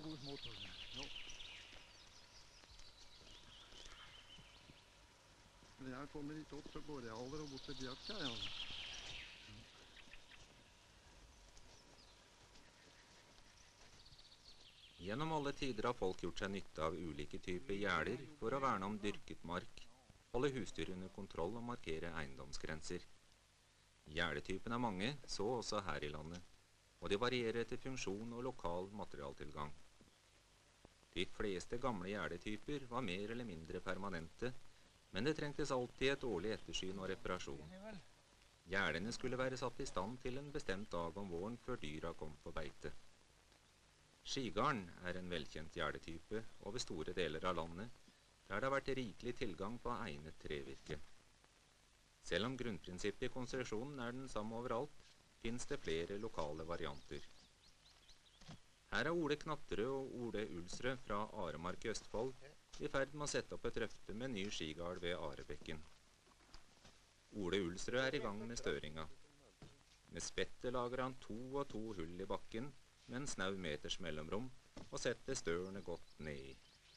to små tårner. Ja. Når jeg kommer hit opp, så går jeg over og bort til Bjørka, ja. Gjennom alle tider har folk gjort seg nytte av ulike typer gjerder for å verne om dyrket mark, holde husdyr under kontroll og markere eiendomsgrenser. Gjerdetypene er mange, så også her i landet, og de varierer etter funksjon og lokal materialtilgang. De fleste gamle gjerdetyper var mer eller mindre permanente, men det trengtes alltid et årlig ettersyn og reparasjon. Gjerdene skulle være satt i stand til en bestemt dag om våren før dyra kom på beite. Skigarden er en velkjent gjerdetype over store deler av landet, der det har vært rikelig tilgang på egnet trevirke. Selv om grunnprinsippet i konstruksjonen er den samme overalt, finnes det flere lokale varianter. Her er Ole Knatterød og Ole Ulsrød fra Aremark i Østfold i ferd med å sette opp et røfte med ny skigard ved Arebekken. Ole Ulsrød er i gang med støringa. Med spettet lager han 2 og 2 hull i bakken, med en snau meters mellomrom, og setter størene godt ned i.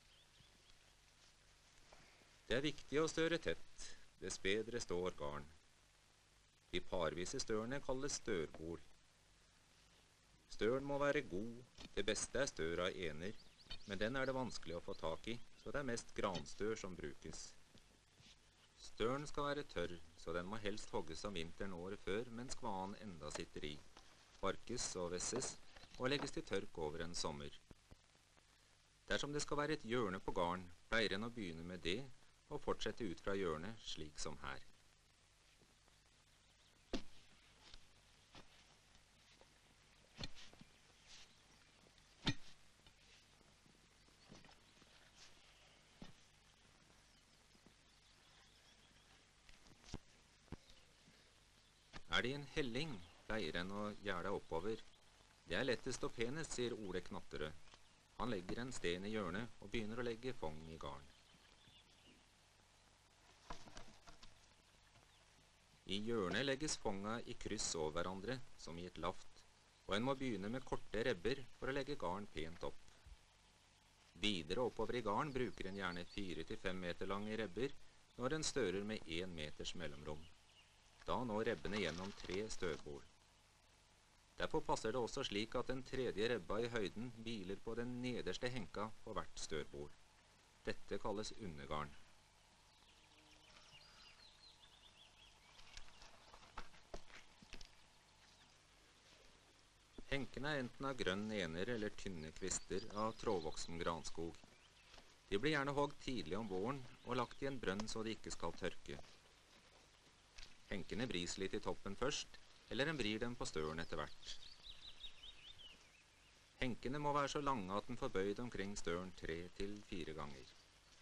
Det er viktig å støre tett, dess bedre står garn. De parvise størene kalles størbol. Støren må være god, det beste er stør av ener, men den er det vanskelig å få tak i, så det er mest granstør som brukes. Støren skal være tørr, så den må helst hogges om vinteren året før, mens kvaen enda sitter i, barkes og vesses, og legges til tørk over en sommer. Dersom det skal være et hjørne på garn, pleier en å begynne med det, og fortsette ut fra hjørnet, slik som her. Er det en helling, pleier en å gjerde oppover. Det er lettest og penest, sier Ole Knatterød. Han legger en sten i hjørnet og begynner å legge fong i garn. I hjørnet legges fonga i kryss over hverandre, som i et laft, og en må begynne med korte rebber for å legge garn pent opp. Videre oppover i garn bruker en gjerne 4-5 meter lange rebber når en stører med 1 meters mellomrom. Da når rebbene gjennom 3 størbol. Derfor passer det også slik at den tredje rebba i høyden hviler på den nederste henka på hvert størbol. Dette kalles undergarn. Henkene er enten av grønn ener eller tynne kvister av trådvoksen granskog. De blir gjerne hogd tidlig om våren og lagt i en brønn så de ikke skal tørke. Henkene bris litt i toppen først, eller en vrir dem på støren etter hvert. Henkene må være så lange at den får bøyd omkring støren 3-4 ganger.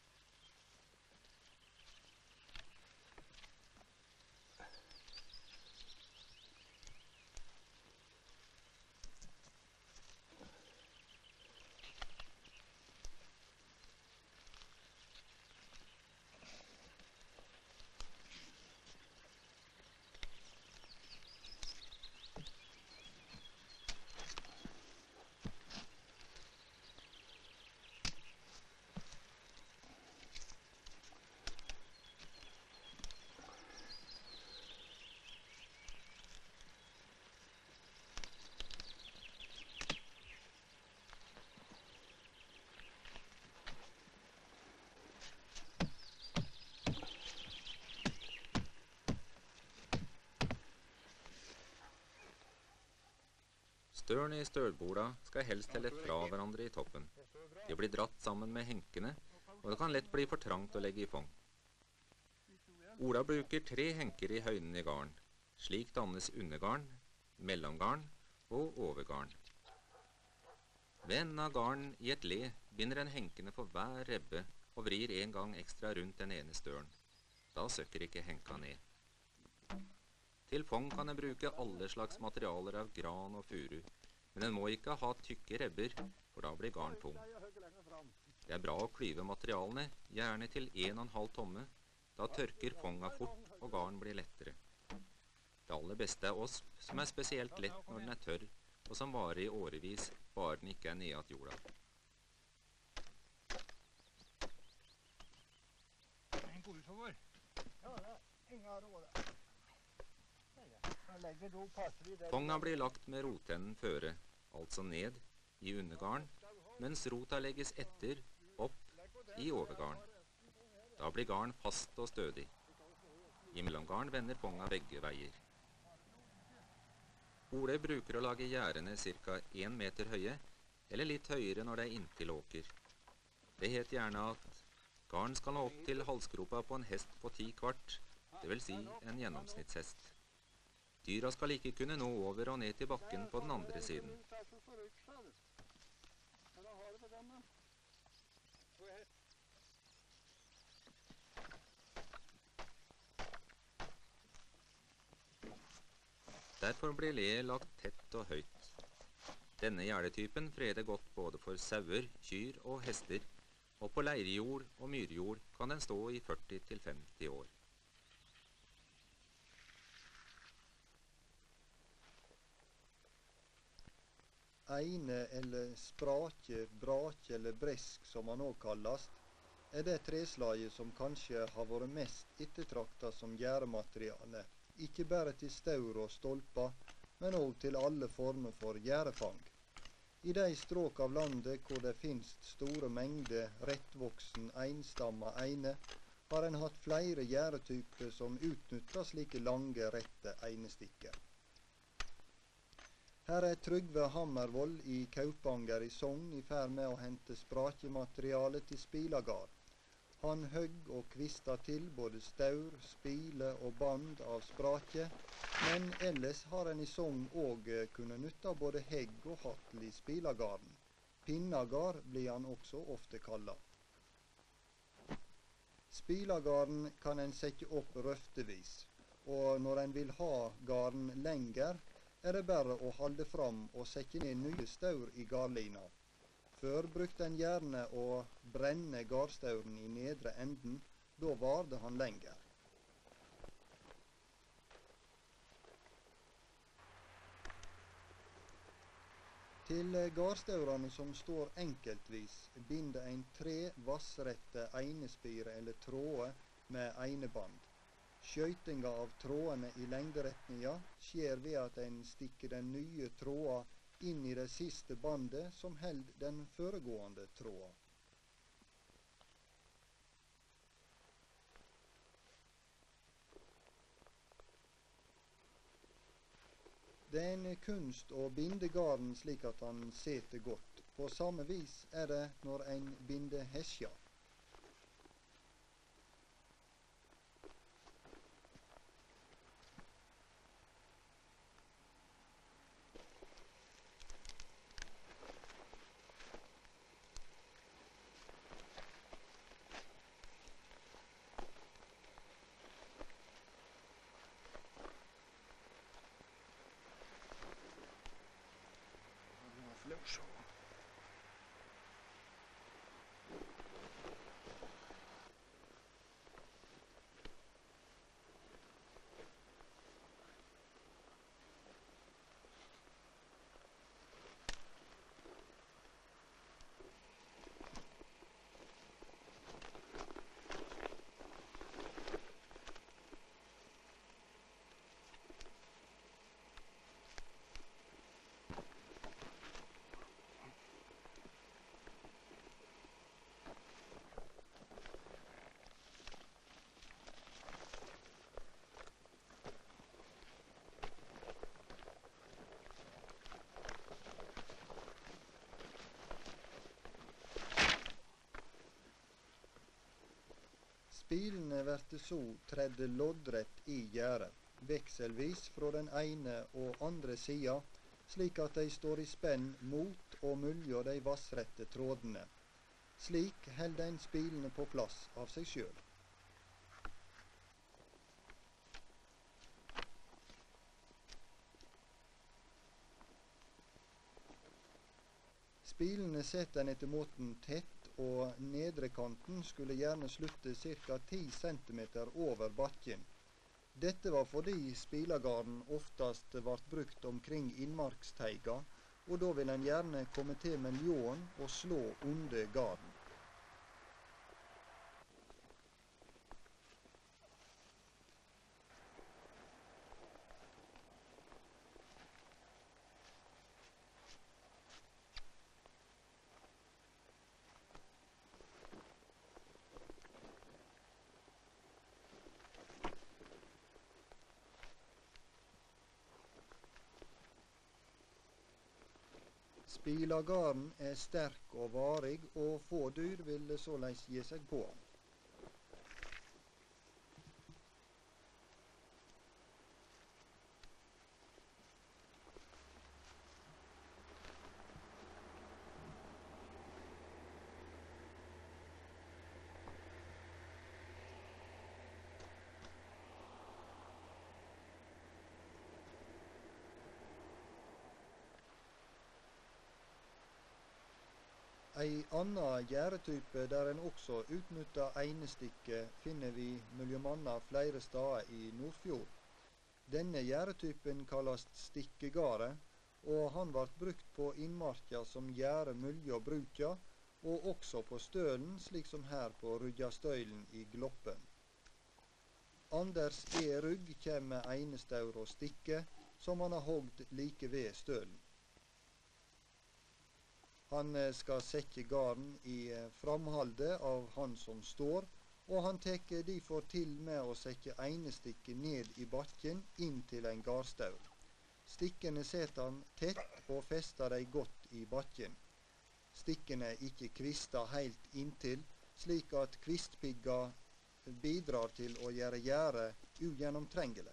Størene i stølbola skal helst helle fra hverandre i toppen. De blir dratt sammen med henkene, og det kan lett bli for trangt å legge i fong. Ola bruker 3 henker i høyden i garn. Slik dannes undergarn, mellomgarn og overgarn. Ved enden av garn i et le binder en henkene for hver rebbe og vrir en gang ekstra rundt den ene støren. Da søkker ikke henka ned. Til fong kan en bruke alle slags materialer av gran og furu, men en må ikke ha tykke rebber, for da blir garn tung. Det er bra å klyve materialene, gjerne til 1,5 tomme, da tørker fonga fort og garn blir lettere. Det aller beste er osp, som er spesielt lett når den er tørr, og som varer i årevis, bare den ikke er nedad jorda. utover. Ja, det er ingen råd. Legger du passelig der. Ponga blir lagt med rotenden føre, altså ned, i undergarn, mens rota legges etter, opp, i overgarn. Da blir garn fast og stødig. I mellomgarn vender ponga begge veier. Ole bruker å lage gjerdene ca. 1 meter høye, eller litt høyere når det er inntil åker. Det het gjerne at garn skal nå opp til halsgropa på en hest på 10 kvart, det vil si en gjennomsnittshest. Dyra skal ikke kunne nå over og ned til bakken på den andre siden. Derfor blir leet lagt tett og høyt. Denne gjerdetypen freder godt både for sauer, kyr og hester, og på leirjord og myrjord kan den stå i 40 til 50 år. Eine eller sprake, brake eller bresk som han også kalles, er det treslaget som kanskje har vært mest ettertraktet som gjerdemateriale, ikke bare til staur og stolper, men også til alle former for gjerdefang. I de stråk av landet hvor det finnes store mengder rettvoksen einstamma eine, har en hatt flere gjerdetyper som utnytter slike lange, rette einestikker. Her er Trygve Hammervoll i Kaupanger i Sogn i ferd med å hente sprakemateriale til spilagard. Han høgg og kvistet til både staur, spile og band av sprake, men ellers har en i Sogn òg kunnet nytte både hegg og hattel i spilagarden. Pinnagard blir han også ofte kallet. Spilagarden kan en sette opp røftevis, og når en vil ha garden lenger, er det bare å holde fram og sette ned nye staur i gardlina. Før brukte en gjerne å brenne gardstauren i nedre enden, da varde han lenger. Til gardstaurene som står enkeltvis, binder en 3 vassrette einespire eller tråder med eineband. Skjøytinga av trådene i lengderetninga skjer ved at en stikker den nye tråda inn i det siste bandet som held den foregående tråda. Det er en kunst å binde garden slik at han seter godt. På samme vis er det når en binder hesja. Spilene verte så tredde loddrett i gjerdet, vekselvis fra den ene og andre sida, slik at de står i spenn mot og mellom de vassrette trådene. Slik held en spilene på plass av seg sjøl. Spilene setter en etter måten tett, og nedre kanten skulle gjerne slutte ca. 10 cm over bakken. Dette var fordi spilagarden oftast vart brukt omkring innmarksteiga, og da vil en gjerne komme til med ljåen og slå under garden. Spilagarden er sterk og varig, og få dyr vil såleis gi seg på han. Ei anna gjerdetype der en også utnytter einestikke, finner vi mellom anna flere steder i Nordfjord. Denne gjerdetypen kalles stikkegare, og han ble brukt på innmarka som gjerde mellom bruka, og også på stølen, slik som her på Ruggjastøylen i Gloppen. Anders E. Rugg kjem med einestaur og stikke, som han har hogd like ved stølen. Han skal sette garden i framhaldet av han som står, og han tek derfor til med å sette einestikke ned i bakken inn til en gardstaur. Stikkene setter han tett og fester dei godt i bakken. Stikkene er ikke kvista heilt inntil, slik at kvistpigga bidrar til å gjøre gjerdet ugjennomtrengelig.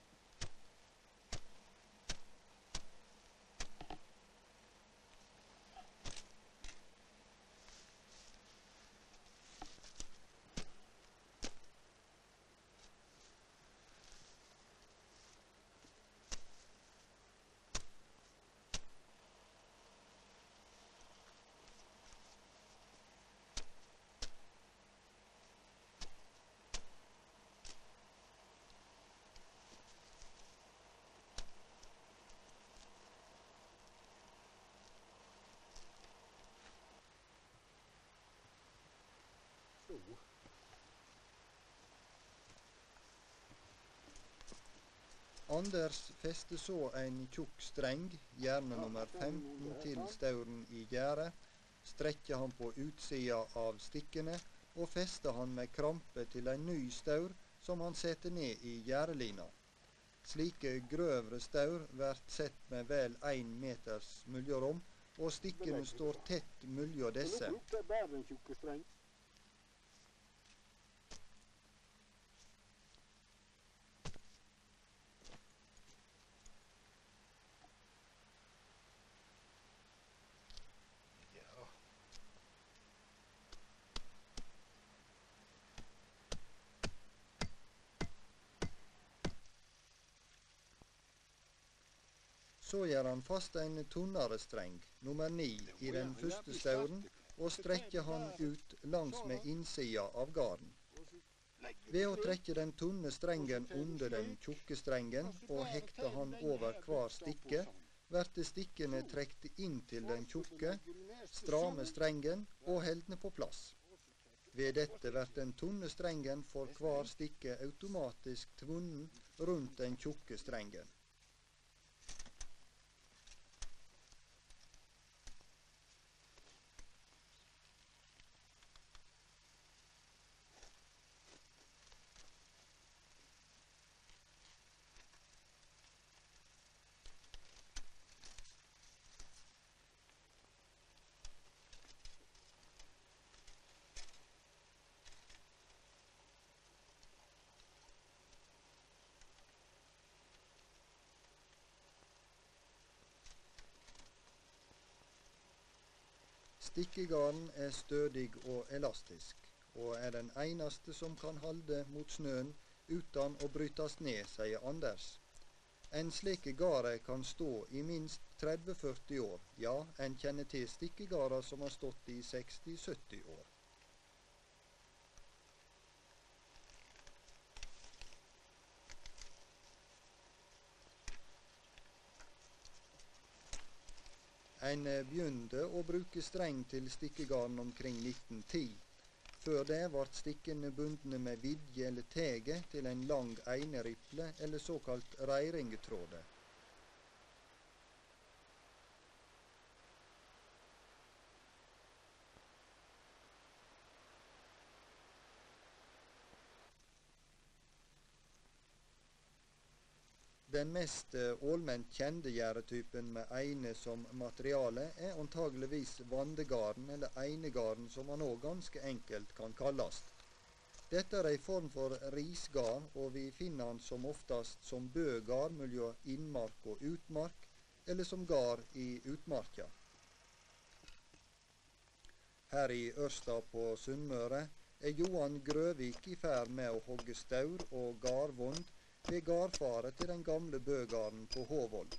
Anders fester så en tjukk streng, gjerne nummer 15, til stauren i gjerdet, strekker han på utsida av stikkene, og fester han med krampe til en ny staur som han setter ned i gjerdelina. Slike grøvre staur vert sett med vel 1 meters mellomrom, og stikkene står tett mellom disse. Så gjør han fast en tunnere streng, nummer 9, i den første stauren, og strekker han ut langs med innsida av garden. Ved å trekke den tunne strengen under den tjukke strengen og hekte han over hver stikke, vert stikkene trekt inn til den tjukke, stramme strengen og heldne på plass. Ved dette vert den tunne strengen for hver stikke automatisk tvunnen rundt den tjukke strengen. Stikkegarden er stødig og elastisk, og er den eneste som kan halde mot snøen uten å brytast ned, sier Anders. En slik gare kan stå i minst 30-40 år, ja, en kjenner til stikkegarer som har stått i 60-70 år. En begynte å bruke streng til stikkegarden omkring 1910. Før det ble stikkene bundne med vidje eller tege til en lang eineriple eller såkalt reiringetråde. Den mest allment kjente gjerdetypen med eine som materiale er antageligvis vandegarden, eller einegarden som han òg ganske enkelt kan kalles. Dette er ei form for risgard, og vi finner han som oftast som bøgard mellom innmark og utmark, eller som gard i utmarka. Her i Ørsta på Sunnmøre er Johan Grøvik i ferd med å hogge staur og gardvond ved gardfaret til den gamle bøgarden på Håvoll.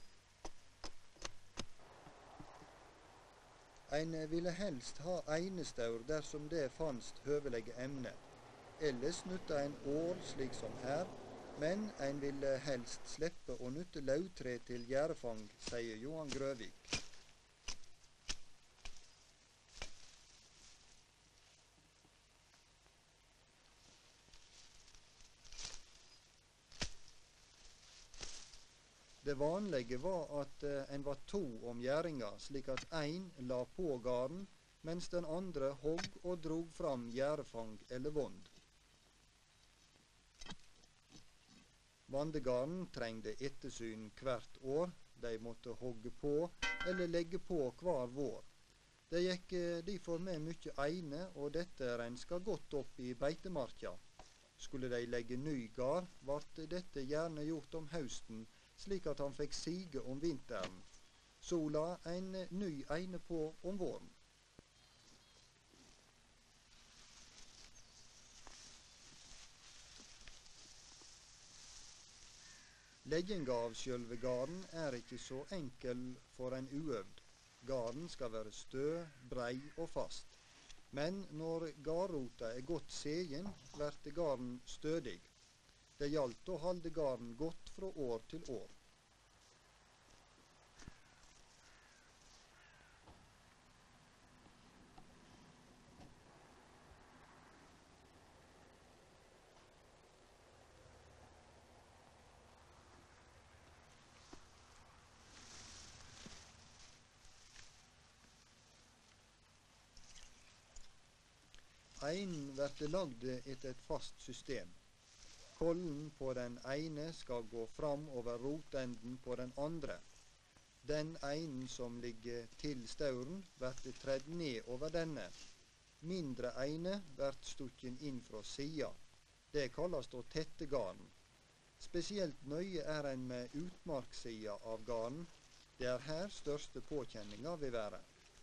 Ein ville helst ha einestaur dersom det fanst høvelege emne. Ellers nytta ein år slik som her, men ein ville helst sleppe å nytte lautre til gjerdefang, sier Johan Grøvik. Det vanlige var at en var to om gjerdinga, slik at ein la på garden, mens den andre hogg og drog fram gjerdefang eller vond. Vandegarden trengde ettersyn hvert år. De måtte hogge på eller legge på hver vår. Det gikk derfor med mye eine, og dette renska godt opp i beitemarka. Skulle de legge ny gard, vart dette gjerne gjort om hausten, slik at han fikk sige om vinteren. Så la en ny eine på om våren. Legginga av sjølve garden er ikke så enkel for en uøvd. Garden skal være stø, brei og fast. Men når gardrota er godt segen, blir garden stødig. Det gjaldt å halde garden godt fra år til år. Einen blir lagd etter et fast system. Kollen på den ene skal gå fram over rotenden på den andre. Den einen som ligger til stauren, blir tredd ned over denne. Mindre eine blir stukken inn fra sida. Det kalles å tette garden. Spesielt nøye er en med utmarkssida av garden. Det er her største påkjenninga vil være.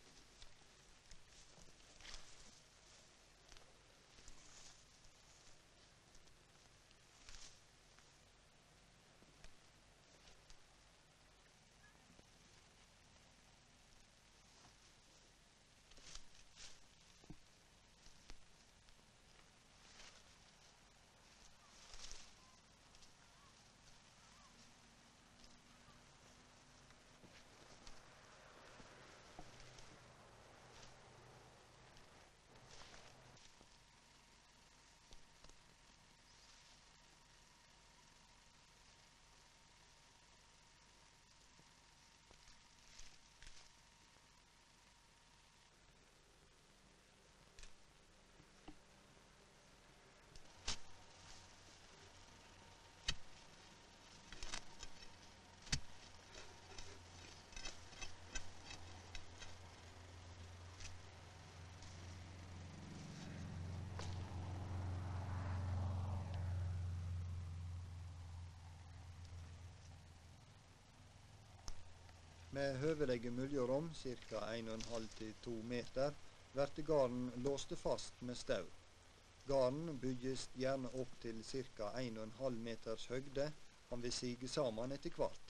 Med høvelege mellomrom, ca. 1,5 til 2 meter, blir garden låste fast med staur. Garden bygges gjerne opp til ca. 1,5 meters høgde. Han vil sige sammen etter hvert.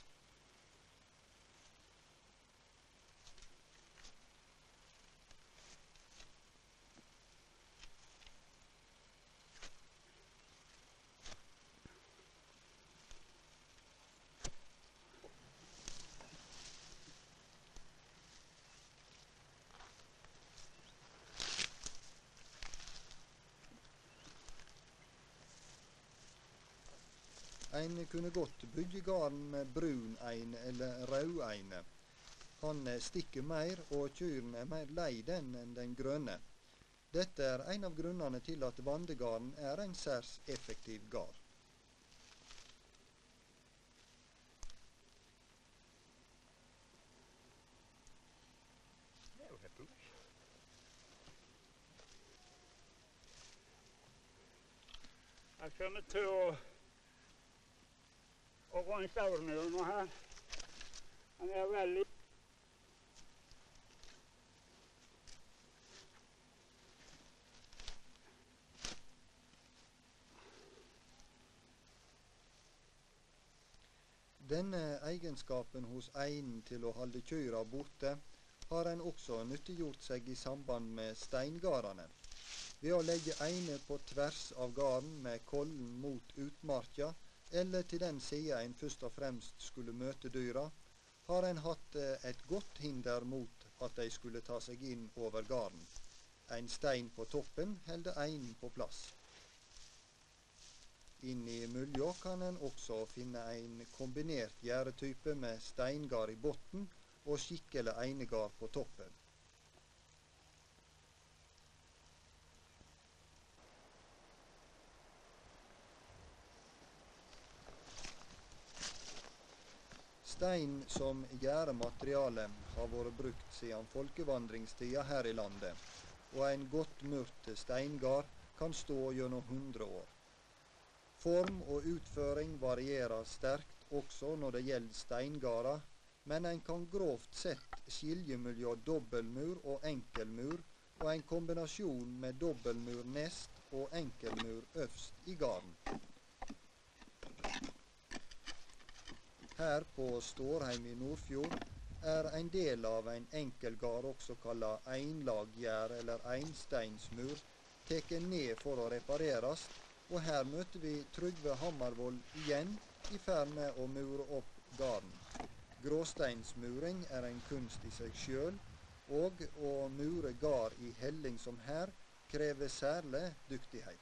En kunne godt bygge garden med brun eine eller rød eine. Han stikker mer, og kyrne er mer lei den enn den grønne. Dette er en av grunnene til at vandegarden er en særs effektiv gard. Jeg kommer til å gå en staurmur nå her. Den er veldig Denne egenskapen hos einen til å holde kyrne borte, har en også nyttiggjort seg i samband med steingardene. Ved å legge eine på tvers av garden med kollen mot utmarka, eller til den sida en først og fremst skulle møte dyra, har en hatt et godt hinder mot at de skulle ta seg inn over garden. En stein på toppen holder einen på plass. Inni mylja kan en også finne en kombinert gjerdetype med steingard i botten og skikkelig einegard på toppen. Stein som gjerdemateriale har vært brukt siden folkevandringstida her i landet, og en godt murt steingard kan stå gjennom 100 år. Form og utføring varierer sterkt også når det gjelder steingarder, men en kan grovt sett skilje mellom dobbelmur og enkelmur, og en kombinasjon med dobbelmur nest og enkelmur øverst i garden. Her på Stårheim i Nordfjord er en del av en enkelgard, også kalla einlaggjerd eller einsteinsmur, teken ned for å repareres, og her møter vi Trygve Hammervoll igjen i ferd med å mure opp garden. Gråsteinsmuring er en kunst i seg sjøl, og å mure gard i helling som her krever særlig dyktighet.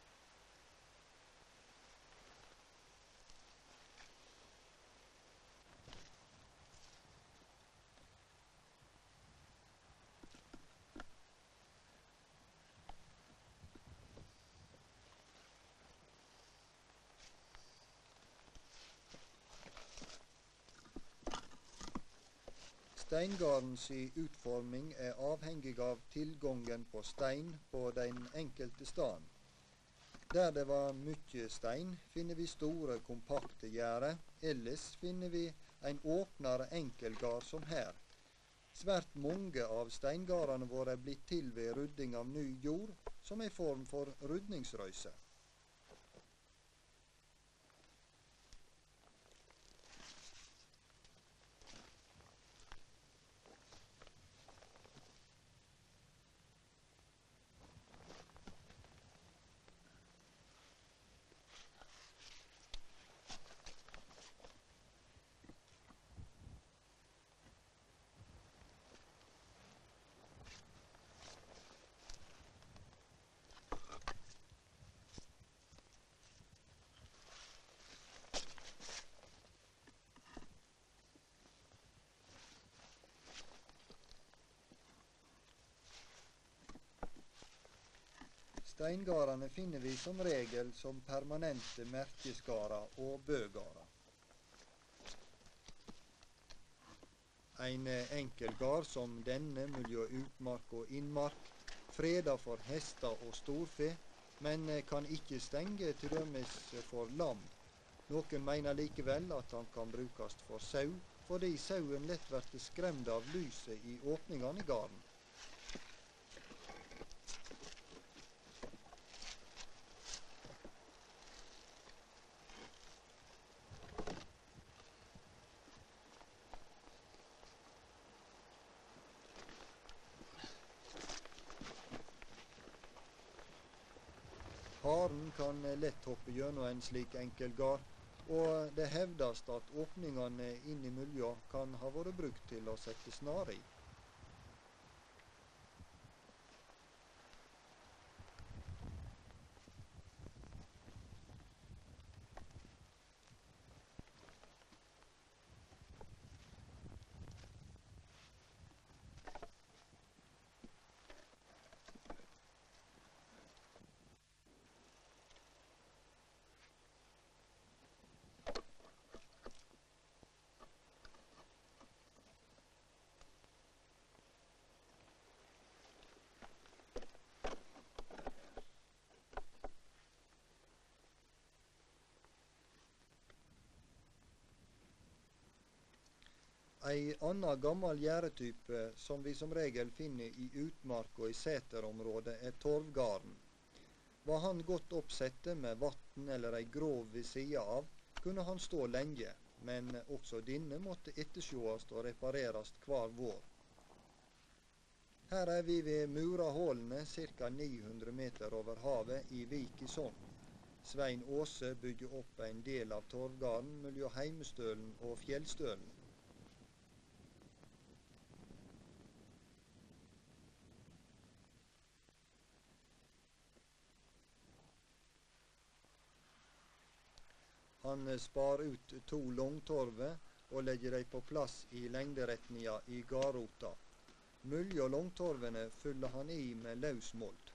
Steingardens utforming er avhengig av tilgangen på stein på den enkelte staden. Der det var mye stein, finner vi store, kompakte gjerder, ellers finner vi en åpnere enkelgard som her. Svært mange av steingardene våre er blitt til ved rydding av ny jord, som en form for rydningsrøyse. Steingardene finner vi som regel som permanente merkesgarder og bøgarder. En enkelgard som denne mellom utmark og innmark freder for hester og storfe, men kan ikke stenge til dømes for lam. Noen mener likevel at han kan brukes for sau, fordi sauen lett blir skremt av lyset i åpningene i garden. Haren kan lett hoppe gjennom en slik enkelgard, og det hevdes at åpningene innimellom kan ha vært brukt til å sette snare i. Ei anna gammel gjerdetype som vi som regel finner i utmark og i seterområdet, er torvgarden. Var han godt oppsette med vatn eller ei grov ved sida av, kunne han stå lenge, men også denne måtte ettersjåast og reparerast hver vår. Her er vi ved Murahålene, ca. 900 meter over havet i Vik i Sogn. Svein Åse bygger opp en del av torvgarden mellom Heimestølen og Fjellstølen. Han spar ut 2 longtorver og legger dem på plass i lengderetninga i gardrota. Mellom longtorvene fyller han i med løs mold.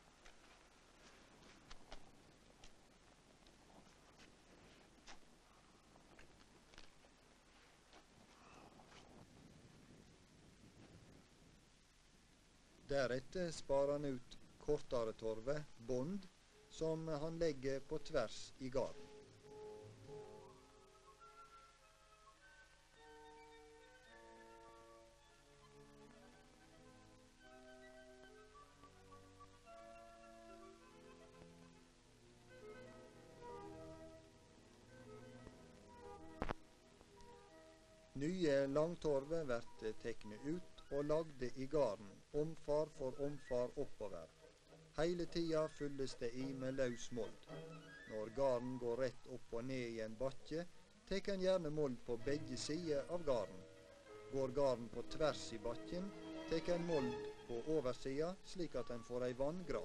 Deretter sparer han ut kortere torver, bånd, som han legger på tvers i garden. Nye langtorver vert tekne ut og lagde i garden, omfar for omfar oppover. Hele tida fylles det i med løs mold. Når garden går rett opp og ned i en bakke, tek en gjerne mold på begge sider av garden. Går garden på tvers i bakken, tek en mold på oversida, slik at en får ei vanngrav.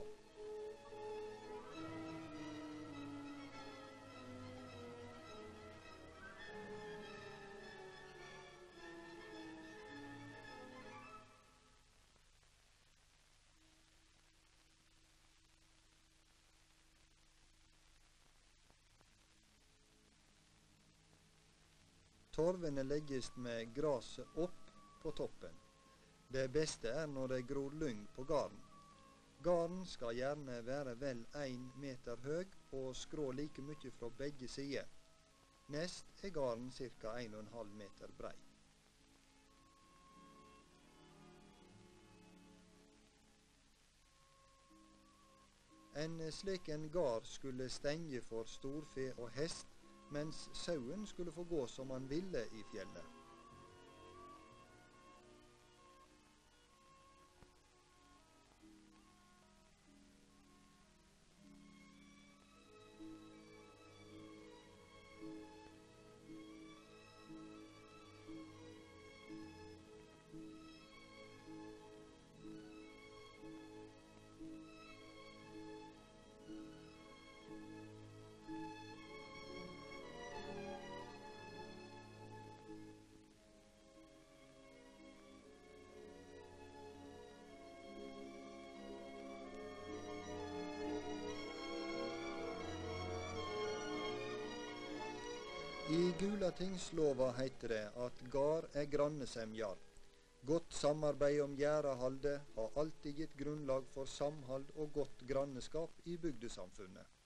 Torvene legges med graset opp på toppen. Det beste er når det gror lyng på garden. Garden skal gjerne være vel 1 meter høg og skrå like mye fra begge sider. Nest er garden ca. 1,5 meter brei. En slik en gard skulle stenge for storfe og hest, mens sauen skulle få gå som han ville i fjellet. I Gulatingslova heiter det at gard er grannesemjar. Godt samarbeid om gjerdehaldet har alltid gitt grunnlag for samhald og godt granneskap i bygdesamfunnet.